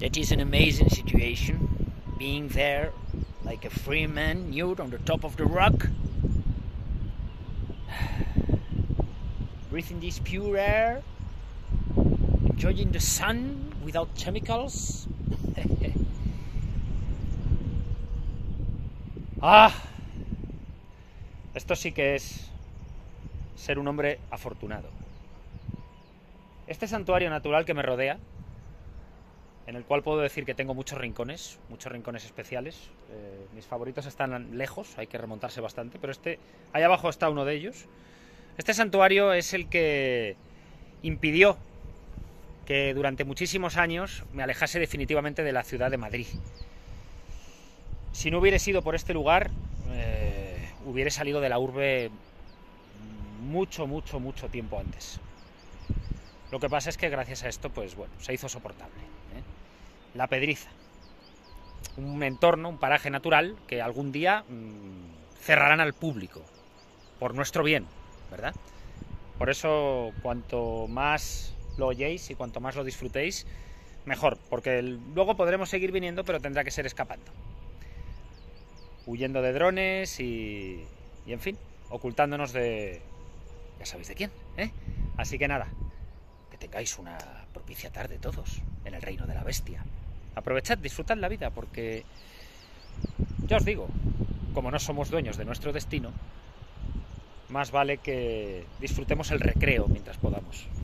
That is an amazing situation, being there like a free man nude on the top of the rock, breathing this pure air, enjoying the sun without chemicals. ¡Ah! Esto sí que es ser un hombre afortunado. Este santuario natural que me rodea, en el cual puedo decir que tengo muchos rincones especiales. Mis favoritos están lejos, hay que remontarse bastante, pero ahí abajo está uno de ellos. Este santuario es el que impidió que durante muchísimos años me alejase definitivamente de la ciudad de Madrid. Si no hubiera sido por este lugar, hubiera salido de la urbe mucho tiempo antes. Lo que pasa es que gracias a esto, pues bueno, se hizo soportable, ¿eh? La Pedriza, un entorno, un paraje natural que algún día cerrarán al público, por nuestro bien, ¿verdad? Por eso, cuanto más lo oyéis y cuanto más lo disfrutéis, mejor, porque luego podremos seguir viniendo, pero tendrá que ser escapando, huyendo de drones y en fin, ocultándonos de... ya sabéis de quién, ¿eh? Así que nada, que tengáis una propicia tarde todos en el reino de la bestia. Aprovechad, disfrutad la vida, porque ya os digo, como no somos dueños de nuestro destino, más vale que disfrutemos el recreo mientras podamos.